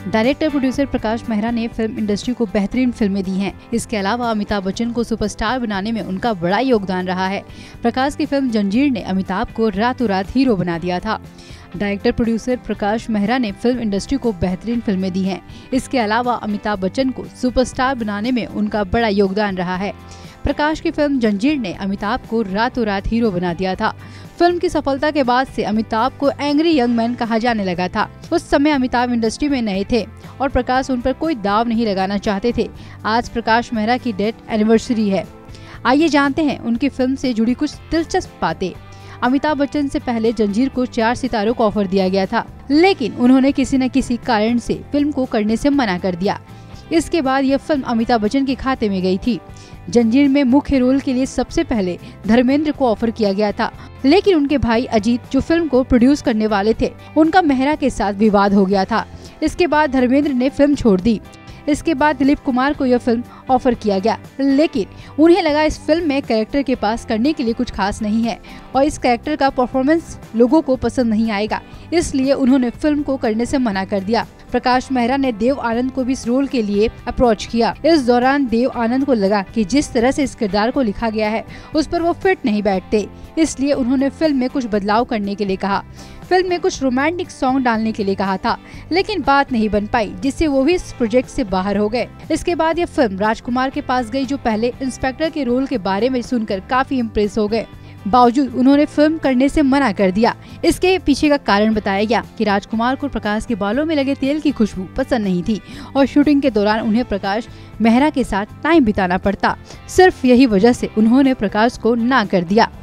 Director producer Prakash Mehra ने film industry को बेहतरीन फिल्में दी हैं। इसके अलावा अमिताभ बच्चन को सुपरस्टार बनाने में उनका बड़ा योगदान रहा है। प्रकाश की फिल्म जंजीर ने अमिताभ को रातों रात हीरो बना दिया था। डायरेक्टर प्रोड्यूसर प्रकाश मेहरा ने फिल्म इंडस्ट्री को बेहतरीन फिल्में दी हैं। इसके अलावा अमिताभ बच्चन को सुपरस्टार बनाने में उनका बड़ा योगदान रहा है। प्रकाश की फिल्म जंजीर ने अमिताभ को रातों रात हीरो बना दिया था। फिल्म की सफलता के बाद से अमिताभ को एंग्री यंग मैन कहा जाने लगा था। उस समय अमिताभ इंडस्ट्री में नए थे और प्रकाश उन पर कोई दाव नहीं लगाना चाहते थे। आज प्रकाश मेहरा की डेथ एनिवर्सरी है। आइए जानते हैं उनकी फिल्म से जुड़ी कुछ दिलचस्प बातें। अमिताभ बच्चन से पहले जंजीर को 4 सितारों को ऑफर दिया गया था, लेकिन उन्होंने किसी न किसी कारण से फिल्म को करने से मना कर दिया। इसके बाद यह फिल्म अमिताभ बच्चन के खाते में गई थी। जंजीर में मुख्य रोल के लिए सबसे पहले धर्मेंद्र को ऑफर किया गया था, लेकिन उनके भाई अजीत जो फिल्म को प्रोड्यूस करने वाले थे, उनका मेहरा के साथ विवाद हो गया था। इसके बाद धर्मेंद्र ने फिल्म छोड़ दी। इसके बाद दिलीप कुमार को यह फिल्म ऑफर किया गया, लेकिन उन्हें लगा इस फिल्म में कैरेक्टर के पास करने के लिए कुछ खास नहीं है और इस कैरेक्टर का परफॉर्मेंस लोगों को पसंद नहीं आएगा, इसलिए उन्होंने फिल्म को करने से मना कर दिया। प्रकाश मेहरा ने देव आनंद को भी इस रोल के लिए अप्रोच किया। इस दौरान देव आनंद को लगा कि जिस तरह से इस किरदार को लिखा गया है उस पर वो फिट नहीं बैठते, इसलिए उन्होंने फिल्म में कुछ बदलाव करने के लिए कहा। फिल्म में कुछ रोमांटिक सॉन्ग डालने के लिए कहा था, लेकिन बात नहीं बन पाई, जिससे वो भी इस प्रोजेक्ट से बाहर हो गए। इसके बाद ये फिल्म राजकुमार के पास गई, जो पहले इंस्पेक्टर के रोल के बारे में सुनकर काफी इम्प्रेस हो गए। बावजूद उन्होंने फिल्म करने से मना कर दिया। इसके पीछे का कारण बताया गया कि राजकुमार को प्रकाश के बालों में लगे तेल की खुशबू पसंद नहीं थी और शूटिंग के दौरान उन्हें प्रकाश मेहरा के साथ टाइम बिताना पड़ता। सिर्फ यही वजह से उन्होंने प्रकाश को ना कर दिया।